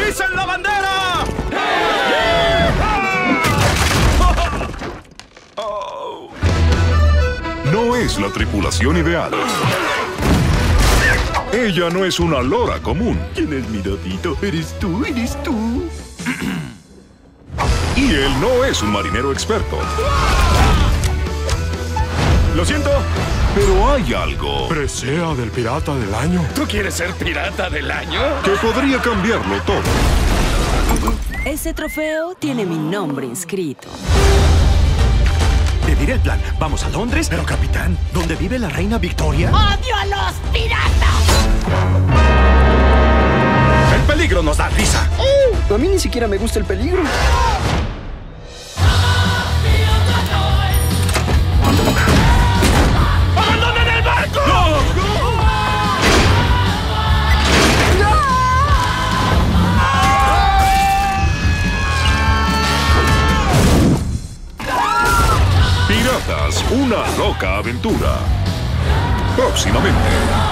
¡Isen la bandera! No es la tripulación ideal. Ella no es una lora común. ¿Quién es mi Dodito? ¿Eres tú? ¿Eres tú? Y él no es un marinero experto. Lo siento. Pero hay algo Presea del pirata del año. ¿Tú quieres ser pirata del año? que podría cambiarlo todo. Ese trofeo tiene mi nombre inscrito. Te diré el plan. Vamos a Londres, pero capitán, ¿dónde vive la reina Victoria? ¡Odio a los piratas! El peligro nos da risa. A mí ni siquiera me gusta el peligro. ¡Abandonen el barco! Piratas, una loca aventura. Próximamente.